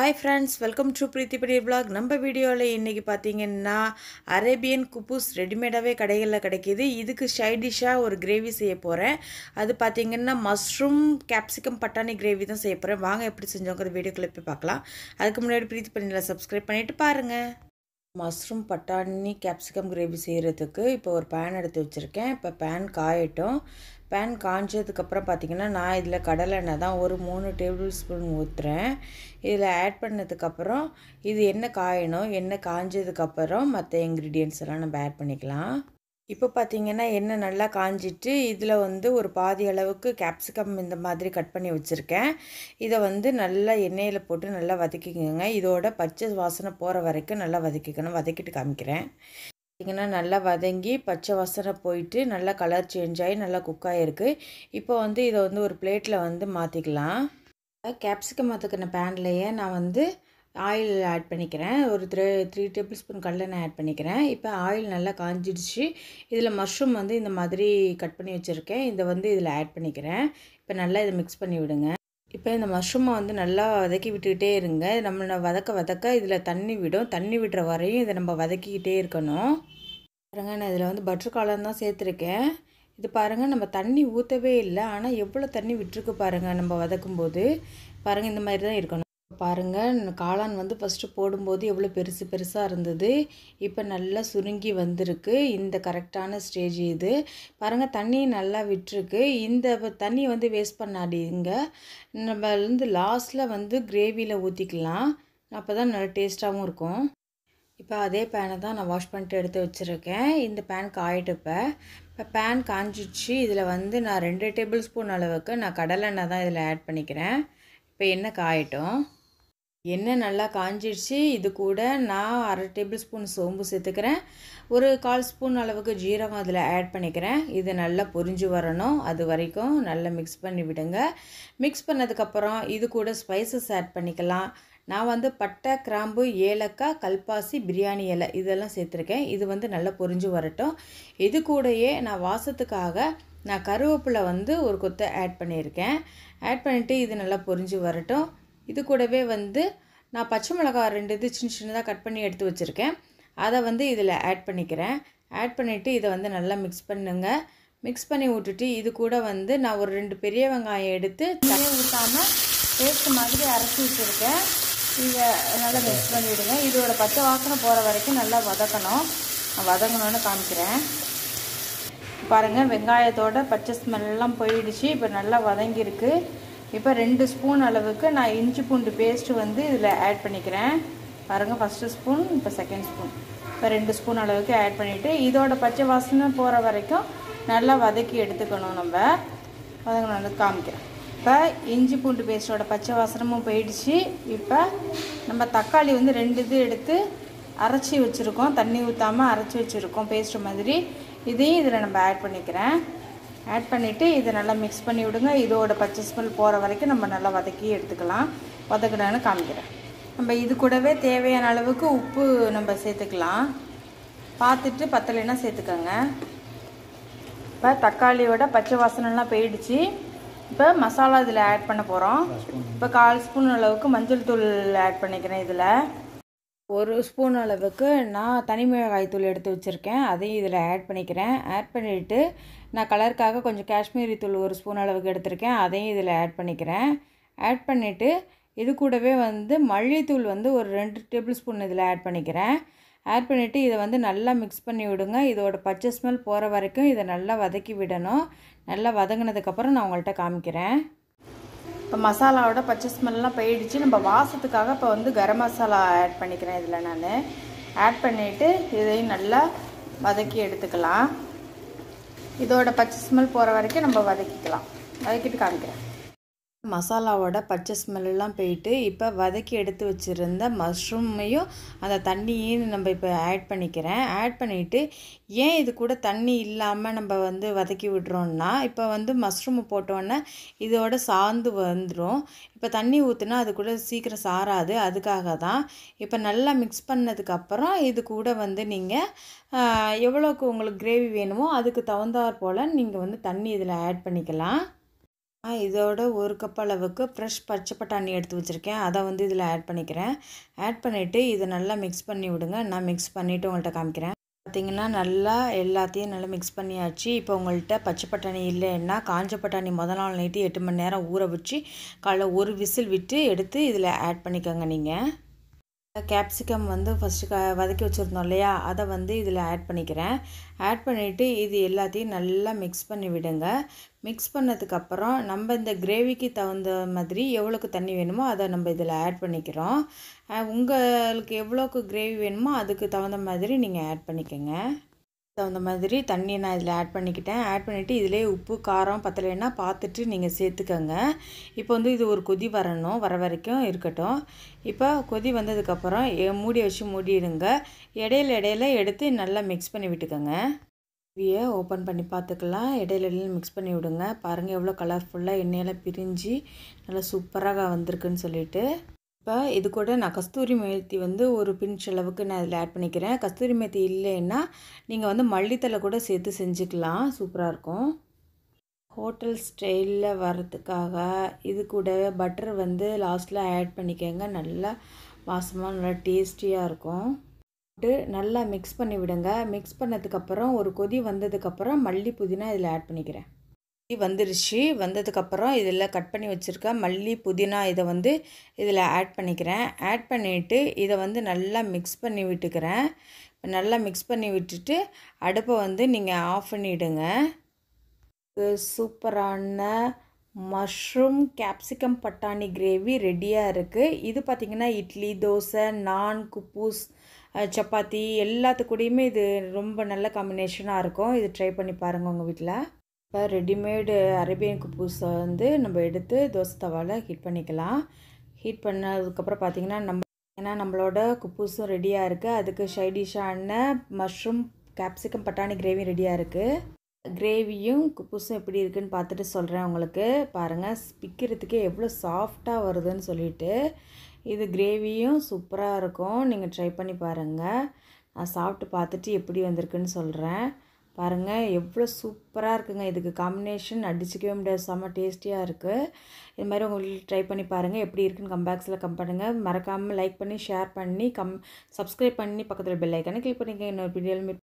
Hi friends, welcome to Preeti Padi vlog. நம்ம வீடியோல இன்னைக்கு பாத்தீங்கன்னா அரேபியன் குபூஸ் ரெடிமேடாவே கடைகள்ல கிடைக்குது. இதுக்கு சைடு டிஷ்ஷா ஒரு கிரேவி செய்ய போறேன். அது பாத்தீங்கன்னா மஷ்ரூம் கேப்சிகம் பட்டாணி கிரேவி தான் செய்ய போறேன். வாங்க எப்படி செஞ்சோங்கற வீடியோக்குள்ள போய் பார்க்கலாம். அதுக்கு முன்னாடி பிரீத்தி பண்ணில சப்ஸ்கிரைப் பண்ணிட்டு பாருங்க. மஷ்ரூம் பட்டாணி கேப்சிகம் கிரேவி செய்யறதுக்கு இப்போ ஒரு pan எடுத்து வச்சிருக்கேன். இப்போ pan காயட்டும். pan காஞ்சதுக்கு அப்புறம் பாத்தீங்கன்னா நான் இதுல கடலை எண்ணெய் தான் ஒரு 3 டேபிள் ஸ்பூன் ஊத்துறேன். இதுல ஆட் பண்ணதுக்கு அப்புறம் இது எண்ணெய் காயணும். எண்ணெய் காஞ்சதுக்கு அப்புறம் மற்ற ingredients எல்லாம் நம்ம ஆட் பண்ணிக்கலாம். இப்போ பாத்தீங்கன்னா எண்ணெய் நல்லா காஞ்சிட்டு இதுல வந்து ஒரு பாதி அளவுக்கு கேப்சிகம் இந்த மாதிரி கட் பண்ணி வச்சிருக்கேன். இத வந்து நல்லா எண்ணெயில போட்டு நல்லா வதக்கிக்கங்க. இதோட பச்சை வாசனை போற வரைக்கும் நல்லா வதக்கிக்கணும். வதக்கிட்டு காமிக்கிறேன். பாத்தீங்கன்னா நல்லா வதங்கி பச்சை வாசனை போயிட்டு நல்லா கலர் சேஞ்ச் ஆகி நல்லா குக் ஆயிருக்கு. இப்போ வந்து இத வந்து ஒரு பிளேட்ல வந்து மாத்திக்கலாம். கேப்சிகம் வதக்கின panலயே நான் வந்து ஆயில் ஆட் பண்ணிக்கிறேன். ஒரு 3 டேபிள் ஸ்பூன் கடலெண்ணெய் ஆட் பண்ணிக்கிறேன். இப்போ ஆயில் நல்லா காஞ்சிடுச்சு. இதுல மஷ்ரூம் வந்து இந்த மாதிரி கட் பண்ணி வச்சிருக்கேன். இத வந்து இதுல ஆட் பண்ணிக்கிறேன். இப்போ நல்லா இத mix பண்ணி விடுங்க. இப்போ இந்த மஷ்ரூமை வந்து நல்லா வதக்கி விட்டுட்டே இருங்க. நம்ம வதக்க இதுல தண்ணி விடும். தண்ணி விடுற வரையும் இத நம்ம வதக்கிட்டே இருக்கணும். பாருங்க நான் இதுல வந்து பட்டர் காளான் தான் சேர்த்திருக்கேன். இது பாருங்க நம்ம தண்ணி ஊத்தவே இல்ல. ஆனா எவ்வளவு தண்ணி விட்டுருக்கு பாருங்க நம்ம வதக்கும்போது. பாருங்க இந்த மாதிரி தான் இருக்கணும். பாருங்க காளான் வந்து ஃபர்ஸ்ட் போடும்போது எவ்வளவு பெருசா இருந்தது. இப்போ நல்லா சுருங்கி வந்திருக்கு. இந்த கரெக்ட்டான ஸ்டேஜ் இது. பாருங்க தண்ணி நல்லா விட்டுருக்கு. இந்த தண்ணி வந்து வேஸ்ட் பண்ணாதீங்க. நம்ம வந்து லாஸ்ட்ல வந்து கிரேவில ஊத்திக்கலாம். அப்பதான் நல்ல டேஸ்டாவும் இருக்கும். இப்போ அதே pan தான் நான் வாஷ் பண்ணிட்டு எடுத்து வச்சிருக்கேன். இந்த pan காயிட்டு இப்போ pan காஞ்சிடுச்சு. இதுல வந்து நான் 2 டேபிள் ஸ்பூன் அளவுக்கு நான் கடலை எண்ணெய் தான் இதுல ஆட் பண்ணிக்கிறேன். இப்போ எண்ணெய் காயட்டும். எண்ணெய் நல்லா காஞ்சிடுச்சு. இது கூட நான் 1/2 டேபிள் ஸ்பூன் சோம்பு சேர்த்துக்கிறேன். ஒரு 1/4 ஸ்பூன் அளவுக்கு ஜீரகம் அதில் ஆட் பண்ணிக்கிறேன். இது நல்லா பொரிஞ்சு வரணும். அது வரைக்கும் நல்லா மிக்ஸ் பண்ணி விடுங்க. மிக்ஸ் பண்ணதுக்கப்புறம் இது கூட ஸ்பைசஸ் ஆட் பண்ணிக்கலாம். நான் வந்து பட்டை, கிராம்பு, ஏலக்காய், கல்பாசி, பிரியாணி இலை இதெல்லாம் சேர்த்துருக்கேன். இது வந்து நல்லா பொரிஞ்சு வரட்டும். இது கூடயே நான் வாசத்துக்காக நான் கருவேப்பிலை வந்து ஒரு கொத்து ஆட் பண்ணியிருக்கேன். ஆட் பண்ணிட்டு இது நல்லா பொரிஞ்சு வரட்டும். இது கூடவே வந்து நான் பச்சை மிளகாய் 2 இது சின்னதா கட் பண்ணி எடுத்து வச்சிருக்கேன். அதை வந்து இதில் ஆட் பண்ணிக்கிறேன். ஆட் பண்ணிட்டு இதை வந்து நல்லா மிக்ஸ் பண்ணுங்க. மிக்ஸ் பண்ணி விட்டுட்டு இது கூட வந்து நான் ஒரு 2 பெரிய வெங்காயம் எடுத்து தண்ணி ஊற்றாம பேஸ்ட் மாதிரி அரைச்சி வச்சுருக்கேன். இதை நல்லா மிக்ஸ் பண்ணிவிடுங்க. இதோட பச்சை வாசனை போகிற வரைக்கும் நல்லா வதக்கணும். நான் வதங்கணும்னு காமிக்கிறேன். பாருங்கள் வெங்காயத்தோட பச்சை ஸ்மெல்லாம் போயிடுச்சு. இப்போ நல்லா வதங்கியிருக்கு. இப்போ 2 ஸ்பூன் அளவுக்கு நான் இஞ்சி பூண்டு பேஸ்ட் வந்து இதில் ஆட் பண்ணிக்கிறேன். பாருங்கள் ஃபஸ்ட்டு ஸ்பூன், இப்போ செகண்ட் ஸ்பூன், இப்போ 2 ஸ்பூன் அளவுக்கு ஆட் பண்ணிவிட்டு இதோட பச்சை வாசனை போகிற வரைக்கும் நல்லா வதக்கி எடுத்துக்கணும். நம்ம வதங்கணும்னு காமிக்கிறேன். இப்போ இஞ்சி பூண்டு பேஸ்ட்டோட பச்சை வாசனமும் போயிடுச்சு. இப்போ நம்ம தக்காளி வந்து 2 இது எடுத்து அரைச்சி வச்சுருக்கோம். தண்ணி ஊற்றாமல் அரைச்சி வச்சுருக்கோம் பேஸ்ட் மாதிரி. இதையும் இதில் நம்ம ஆட் பண்ணிக்கிறேன். ஆட் பண்ணிவிட்டு இதை நல்லா மிக்ஸ் பண்ணி விடுங்க. இதோட பச்சை ஸ்மெல் போகிற வரைக்கும் நம்ம நல்லா வதக்கி எடுத்துக்கலாம். வதக்கினான்னு காமிக்கிறேன். நம்ம இது கூடவே தேவையான அளவுக்கு உப்பு நம்ம சேர்த்துக்கலாம். பார்த்துட்டு பத்தலைன்னா சேர்த்துக்கோங்க. இப்போ தக்காளியோட பச்சை வாசனைலாம் போயிடுச்சு. இப்போ மசாலா இதில் ஆட் பண்ண போகிறோம். இப்போ 1/4 ஸ்பூன் அளவுக்கு மஞ்சள் தூள் ஆட் பண்ணிக்கிறேன். இதில் 1 ஸ்பூன் அளவுக்கு நான் தனி மிளகாய் தூள் எடுத்து வச்சுருக்கேன். அதையும் இதில் ஆட் பண்ணிக்கிறேன். ஆட் பண்ணிவிட்டு நான் கலருக்காக கொஞ்சம் காஷ்மீரி தூள் 1 ஸ்பூன் அளவுக்கு எடுத்திருக்கேன். அதையும் இதில் ஆட் பண்ணிக்கிறேன். ஆட் பண்ணிவிட்டு இது கூடவே வந்து மல்லித்தூள் வந்து ஒரு 2 டேபிள் ஸ்பூன் இதில் ஆட் பண்ணிக்கிறேன். ஆட் பண்ணிவிட்டு இதை வந்து நல்லா மிக்ஸ் பண்ணி விடுங்க. இதோட பச்சை ஸ்மெல் போகிற வரைக்கும் இதை நல்லா வதக்கி விடணும். நல்லா வதங்கினதுக்கப்புறம் நான் உங்கள்கிட்ட காமிக்கிறேன். இப்போ மசாலாவோட பச்சை ஸ்மெல்லாம் போயிடுச்சு. நம்ம வாசத்துக்காக இப்போ வந்து கரம் மசாலா ஆட் பண்ணிக்கிறேன். இதில் நான் ஆட் பண்ணிவிட்டு இதையும் நல்லா வதக்கி எடுத்துக்கலாம். இதோட பச்சை ஸ்மெல் போகிற வரைக்கும் நம்ம வதக்கிக்கலாம். வதக்கிட்டு காமிக்கிறேன். மசாலாவோட பச்சை ஸ்மெல்லாம் போயிட்டு இப்போ வதக்கி எடுத்து வச்சுருந்த மஷ்ரூமையும் அந்த தண்ணியும் நம்ம இப்போ ஆட் பண்ணிக்கிறேன். ஆட் பண்ணிவிட்டு ஏன் இது கூட தண்ணி இல்லாமல் நம்ம வந்து வதக்கி விடுறோன்னா இப்போ வந்து மஷ்ரூம் போட்டோன்னே இதோட சாந்து வந்துடும். இப்போ தண்ணி ஊற்றுனா அது கூட சீக்கிரம் சாராது. அதுக்காக தான் இப்போ நல்லா மிக்ஸ் பண்ணதுக்கப்புறம் இது கூட வந்து நீங்கள் எவ்வளோக்கு உங்களுக்கு கிரேவி வேணுமோ அதுக்கு தகுந்தாற் போல் நீங்கள் வந்து தண்ணி இதில் ஆட் பண்ணிக்கலாம். இதோட 1 கப் அளவுக்கு ஃப்ரெஷ் பச்சை பட்டாணி எடுத்து வச்சுருக்கேன். அதை வந்து இதில் ஆட் பண்ணிக்கிறேன். ஆட் பண்ணிவிட்டு இதை நல்லா மிக்ஸ் பண்ணி விடுங்க. நான் மிக்ஸ் பண்ணிவிட்டு உங்கள்கிட்ட காமிக்கிறேன். பார்த்திங்கன்னா நல்லா எல்லாத்தையும் நல்லா மிக்ஸ் பண்ணியாச்சு. இப்போ உங்கள்கிட்ட பச்சை பட்டாணி இல்லைன்னா காஞ்ச பட்டாணி முதல் நாள் நைட்டு 8 மணி நேரம் ஊற வச்சு காலைல ஒரு விசில் விட்டு எடுத்து இதில் ஆட் பண்ணிக்கோங்க. நீங்கள் கேப்சிகம் வந்து ஃபஸ்ட்டு வதக்கி வச்சுருந்தோம் இல்லையா, அதை வந்து இதில் ஆட் பண்ணிக்கிறேன். ஆட் பண்ணிவிட்டு இது எல்லாத்தையும் நல்லா மிக்ஸ் பண்ணி விடுங்க. மிக்ஸ் பண்ணதுக்கப்புறம் நம்ம இந்த கிரேவிக்கு தகுந்த மாதிரி எவ்வளோக்கு தண்ணி வேணுமோ அதை நம்ம இதில் ஆட் பண்ணிக்கிறோம். உங்களுக்கு எவ்வளோக்கு கிரேவி வேணுமோ அதுக்கு தகுந்த மாதிரி நீங்கள் ஆட் பண்ணிக்கோங்க. தகுந்த மாதிரி தண்ணி நான் இதில் ஆட் பண்ணிக்கிட்டேன். ஆட் பண்ணிவிட்டு இதிலே உப்பு காரம் பத்தலைன்னா பார்த்துட்டு நீங்கள் சேர்த்துக்கோங்க. இப்போ வந்து இது ஒரு கொதி வரணும், வர வரைக்கும் இருக்கட்டும். இப்போ கொதி வந்ததுக்கப்புறம் மூடி வச்சு மூடிடுங்க. இடையில எடுத்து நல்லா மிக்ஸ் பண்ணி விட்டுக்கோங்க. கிரேவியை ஓப்பன் பண்ணி பார்த்துக்கலாம். இடையில மிக்ஸ் பண்ணி விடுங்க. பாருங்கள் எவ்வளோ கலர்ஃபுல்லாக எண்ணெயெல்லாம் பிரிஞ்சு நல்லா சூப்பராக வந்திருக்குன்னு சொல்லிட்டு. இப்போ இது கூட நான் கஸ்தூரி மேத்தி வந்து ஒரு பிஞ்ச் அளவுக்கு நான் இதில் ஆட் பண்ணிக்கிறேன். கஸ்தூரி மேத்தி இல்லைன்னா நீங்கள் வந்து மல்லித்தலை கூட சேர்த்து செஞ்சுக்கலாம், சூப்பராக இருக்கும். ஹோட்டல் ஸ்டைலில் வரதுக்காக இது கூட பட்டர் வந்து லாஸ்ட்டில் ஆட் பண்ணிக்கோங்க. நல்லா வாசமாக நல்லா டேஸ்டியாக இருக்கும். நல்லா மிக்ஸ் பண்ணி விடுங்க. மிக்ஸ் பண்ணதுக்கப்புறம் ஒரு கொதி வந்ததுக்கப்புறம் மல்லி புதினா இதில் ஆட் பண்ணிக்கிறேன். வந்துருச்சு. வந்ததுக்கப்புறம் இதில் கட் பண்ணி வச்சுருக்க மல்லி புதினா இதை வந்து இதில் ஆட் பண்ணிக்கிறேன். ஆட் பண்ணிவிட்டு இதை வந்து நல்லா மிக்ஸ் பண்ணி விட்டுக்கிறேன். நல்லா மிக்ஸ் பண்ணி விட்டுட்டு அடுப்பை வந்து நீங்கள் ஆஃப் பண்ணிவிடுங்க. சூப்பரான மஷ்ரூம் கேப்சிகம் பட்டாணி கிரேவி ரெடியாக இருக்குது. இது பார்த்திங்கன்னா இட்லி, தோசை, நான், குப்பூஸ், சப்பாத்தி எல்லாத்துக்கூடையுமே இது ரொம்ப நல்ல காம்பினேஷனாக இருக்கும். இது ட்ரை பண்ணி பாருங்கள் உங்கள் வீட்டில். இப்போ ரெடிமேடு அரேபியன் குப்பூஸை வந்து நம்ம எடுத்து தோசை தவாவில் ஹீட் பண்ணிக்கலாம். ஹீட் பண்ணதுக்கப்புறம் பார்த்திங்கன்னா நம்மளோட குப்பூஸும் ரெடியாக இருக்குது. அதுக்கு சைடிஷான மஷ்ரூம் கேப்சிகம் பட்டாணி கிரேவி ரெடியாக இருக்குது. கிரேவியும் குப்பூஸும் எப்படி இருக்குதுன்னு பார்த்துட்டு சொல்கிறேன் உங்களுக்கு. பாருங்கள் பிக்கிறதுக்கே எவ்வளோ சாஃப்டாக வருதுன்னு சொல்லிட்டு. இது கிரேவியும் சூப்பராக இருக்கும். நீங்கள் ட்ரை பண்ணி பாருங்கள். நான் சாப்பிட்டு பார்த்துட்டு எப்படி வந்திருக்குன்னு சொல்கிறேன். பாருங்கள் எவ்வளோ சூப்பராக இருக்குங்க. இதுக்கு காம்பினேஷன் அடிச்சிக்கவே முடியாது, செம்ம டேஸ்டியாக இருக்குது. இது மாதிரி உங்கள் வீட்டில் ட்ரை பண்ணி பாருங்கள். எப்படி இருக்குன்னு கம்பாக்ஸில் பண்ணுங்கள். மறக்காமல் லைக் பண்ணி ஷேர் பண்ணி சப்ஸ்கிரைப் பண்ணி பக்கத்தில் பெல் ஐக்கானை கிளிக் பண்ணிக்கங்க. இன்னொரு வீடியோவில்